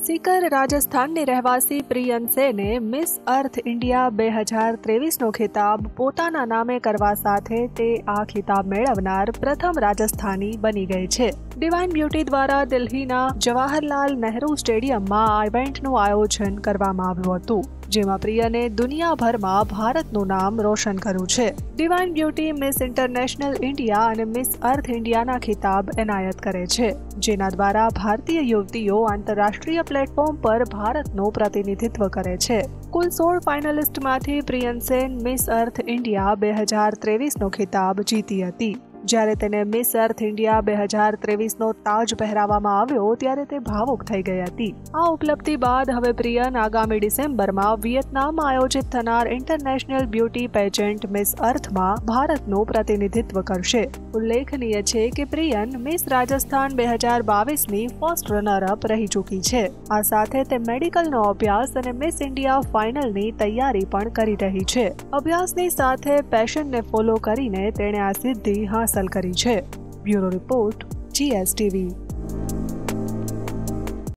सीकर રાજસ્થાનની રહેવાસી પ્રિયન સેને મિસ અર્થ ઇન્ડિયા 2023નો ખિતાબ પોતાના નામે કરવા સાથે તે આ ખિતાબ મેળવનાર પ્રથમ રાજસ્થાની બની ગઈ છે। ડિવાઇન બ્યુટી દ્વારા દિલ્હીના જવાહરલાલ નહેરુ સ્ટેડિયમમાં આ ઇવેન્ટનું આયોજન કરવામાં આવ્યું હતું, જેમાં પ્રિયને દુનિયાભરમાં ભારતનું નામ રોશન કર્યું છે। Divine Beauty Miss International India અને મિસ અર્થ ઇન્ડિયાના ખિતાબ એનાયત કરે છે, જેના દ્વારા ભારતીય યુવતીઓ આંતરરાષ્ટ્રીય પ્લેટફોર્મ પર ભારતનું પ્રતિનિધિત્વ કરે છે। કુલ 16 ફાઇનલિસ્ટમાંથી Priyan Sen Miss Earth India 2023નો ખિતાબ જીતી હતી। જ્યારે તેને મિસ અર્થ ઇન્ડિયા 2023નો તાજ પહેરાવવામાં આવ્યો ત્યારે તે ભાવુક થઈ ગઈ હતી। આ ઉપલબ્ધિ બાદ હવે પ્રિયન આગામી ડિસેમ્બરમાં વિયેતનામમાં આયોજિત થનાર ઇન્ટરનેશનલ બ્યુટી પેજન્ટ મિસ અર્થમાં ભારતનું પ્રતિનિધિત્વ કરશે। ઉલ્લેખનીય છે કે પ્રિયન મિસ રાજસ્થાન 2022ની ફર્સ્ટ રનર-અપ રહી ચૂકી છે। આ સાથે તે મેડિકલનો અભ્યાસ અને મિસ ઇન્ડિયા ફાઇનલની તૈયારી પણ કરી રહી છે। અભ્યાસની સાથે પેશનને ફોલો કરીને તેણે આ સિદ્ધિ હાંસલ કરી છે। Bureau report GSTV।